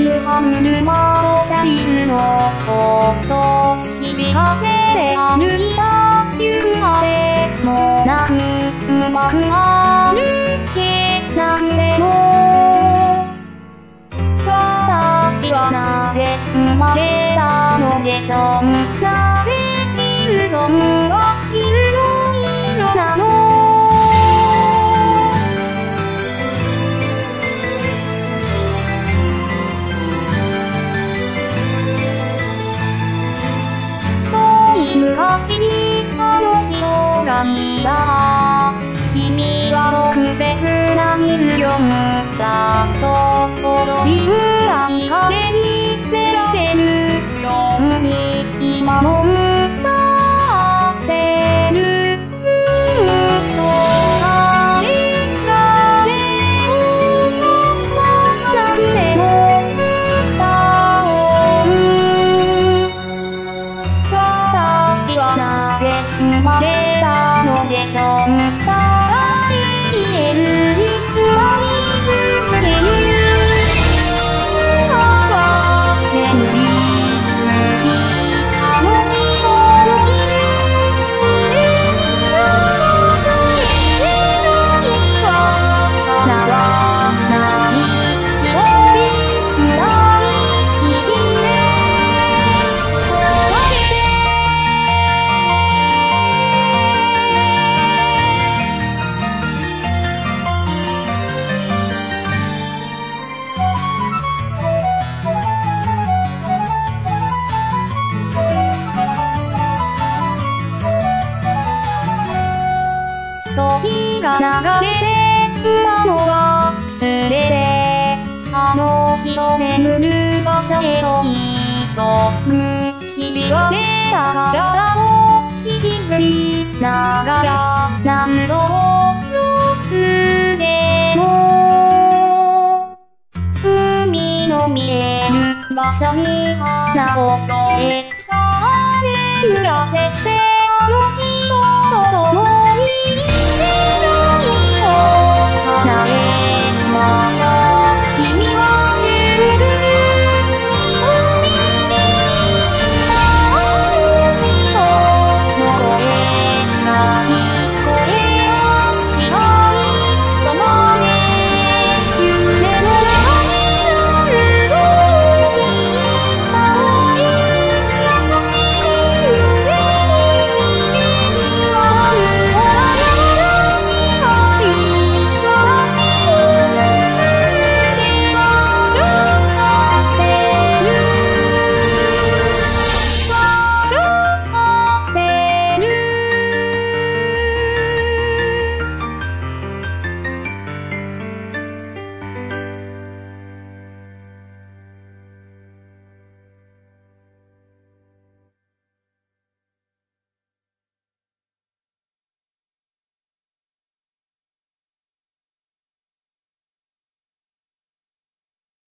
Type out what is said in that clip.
る歯車と車輪の音響かせて歩いた行くあれもなくうまく歩けなくても私はなぜ生まれたのでしょう。なぜ心臓は金の色なの。昔にあの人がいた。君は特別な人形だと踊り裏に壁にメロデるように今も歌ってる。ずっと彼らを覚まさなくても歌おう。私はなぜ生まれたのでしょう。永遠に舞い続ける。空は眠りつきあの人のいるすれ違う場所へ願いは叶わない。一人くらい生きれ時が流れて馬も忘れてあの人眠る場所へと急ぐ。ひび割れた体を引きずりながら何度転んでも海の見える場所に花を添えさあ眠らせて